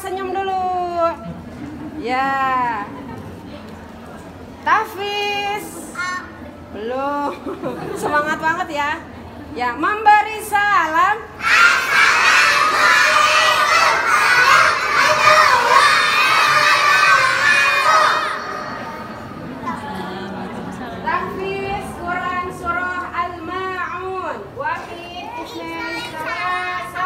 senyum dulu. Ya. Tafis. Belum. Semangat banget ya. Ya, memberi salam. Tafis Quran surah Al-Ma'un. Wahid, isnin, salasa.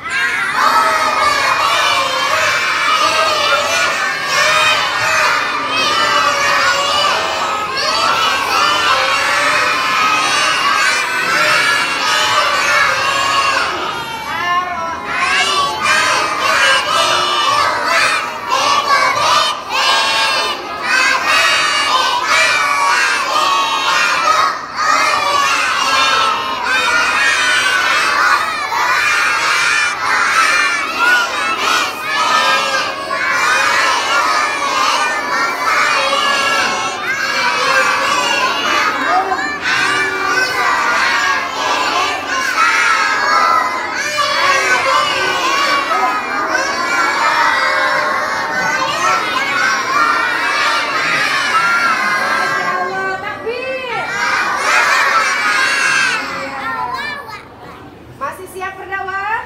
Masih siap berdakwah?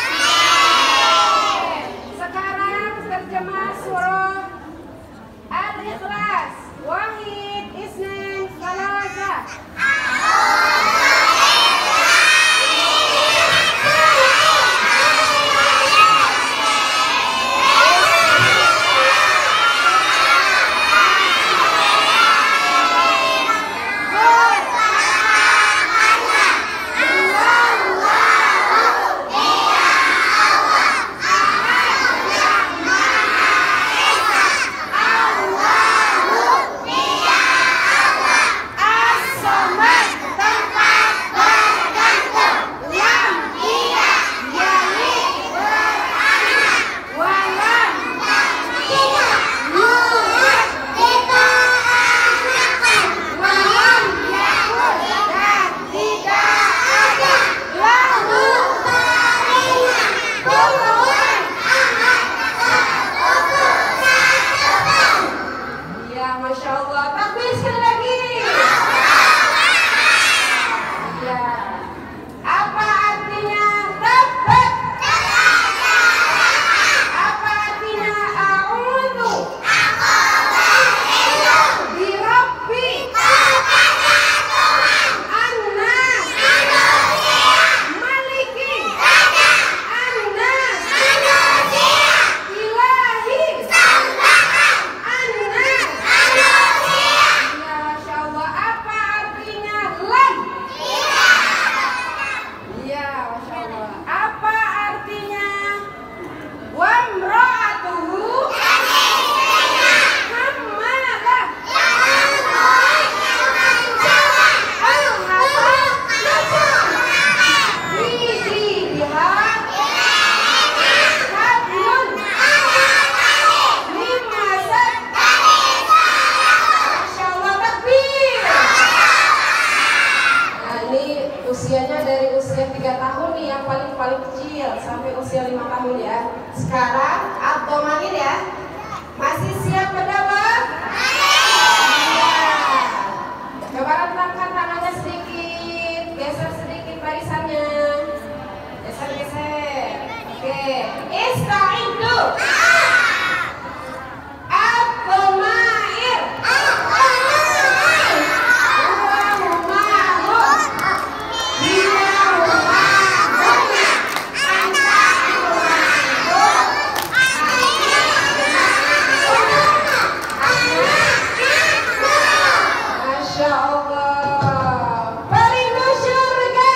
Sekarang terjemah surah Al-Ikhlas. Wahid, isnin, salasa. Masya Allah, takbir sekali lagi. Ya. Apa artinya dapat? Apa artinya a'udzu? Birabbi An-nas Maliki An-nas Ilahi An-nas. Ya, Masya Allah, apa artinya lam? Ya, Masya Allah, apa artinya wamra'atuhu hammalah bijiha hablun min masad. Masya Allah, takbir. Nah, ini usianya dari usia 3 tahun nih, yang paling kecil sampai usia 5 tahun ya. Sekarang atau manggil ya. Masih siap berdakwah? Iya. Coba rentangkan tangannya sedikit, geser sedikit barisannya. Geser. Oke. Ista'iddu. At-tamair. Masya Allah, perindu surga.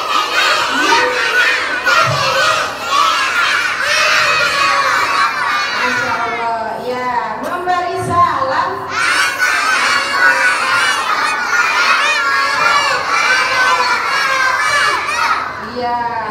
Masya Allah, ya, memberi salam. Iya.